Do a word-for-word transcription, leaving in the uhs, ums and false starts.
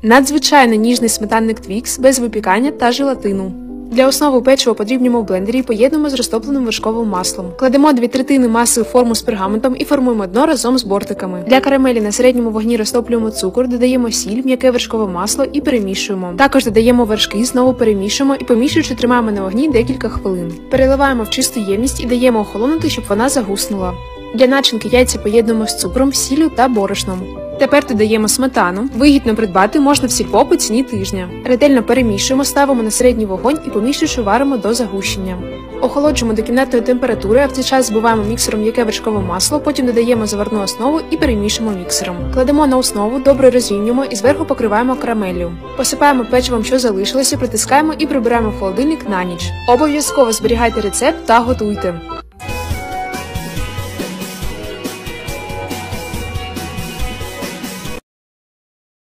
Надзвичайно ніжний сметанник Твікс без випікання та желатину. Для основи печива подрібнюємо в блендері і поєднуємо з розтопленим вершковим маслом. Кладемо дві третини маси у форму з пергаментом і формуємо дно разом з бортиками. Для карамелі на середньому вогні розтоплюємо цукор, додаємо сіль, м'яке вершкове масло і перемішуємо. Також додаємо вершки, знову перемішуємо і помішуючи тримаємо на вогні декілька хвилин. Переливаємо в чисту ємність і даємо охолонути, щоб вона загуснула. Для начинки яйця поєднуємо з цукром, сіллю та борошном. Тепер додаємо сметану. Вигідно придбати можна в сільпо по ціні тижня. Ретельно перемішуємо, ставимо на середній вогонь і помішуючи варимо до загущення. Охолоджуємо до кімнатної температури, а в цей час збиваємо міксером м'яке вершкове масло, потім додаємо заварну основу і перемішуємо міксером. Кладемо на основу, добре розрівнюємо і зверху покриваємо карамеллю. Посипаємо печивом, що залишилося, притискаємо і прибираємо в холодильник на ніч. Обов'язково зберігайте рецепт та готуйте.